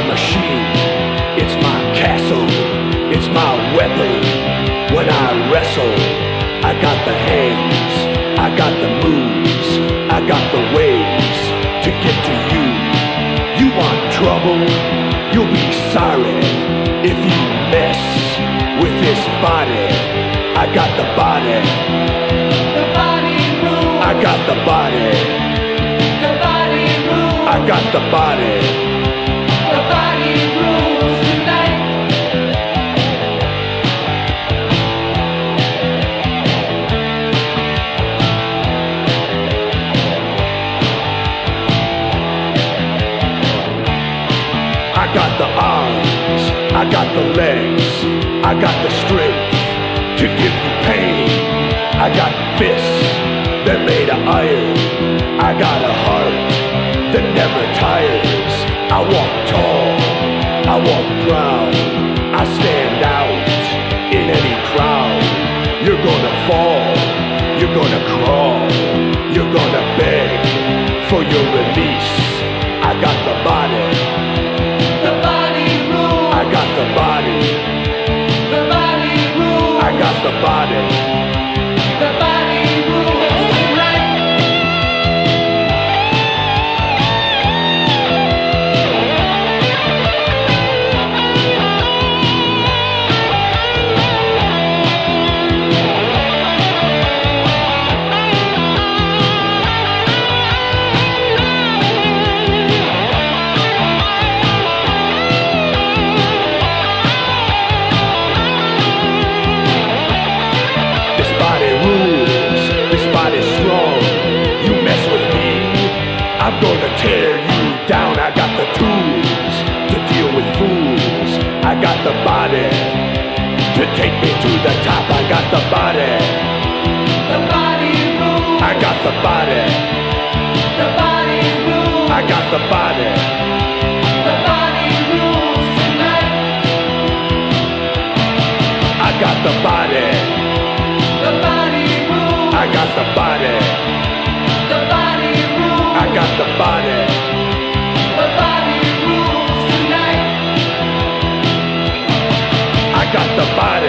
machine, it's my castle, it's my weapon. When I wrestle, I got the hands, I got the moves, I got the ways to get to you. You want trouble? You'll be sorry if you mess with this body. I got the body. The body rules. I got the body. The body rules. I got the body. The body rules tonight. I got the arms, I got the legs, I got the strength to give you pain. I got fists, they're made of iron. I got a heart that never tires. I walk tall, I walk proud. I stand out in any crowd. You're gonna fall, you're gonna crawl, you're gonna beg for your release. I got the body. The body rules. I got the body. The body rules. I got the body. The body rules tonight. I'm gonna tear you down. I got the tools to deal with fools. I got the body to take me to the top. I got the body. The body rules. I got the body. The body rules. I got the body. The body rules tonight. I got the body. The body rules. I got the body. The body rules. I got the body. The body rules tonight. I got the body.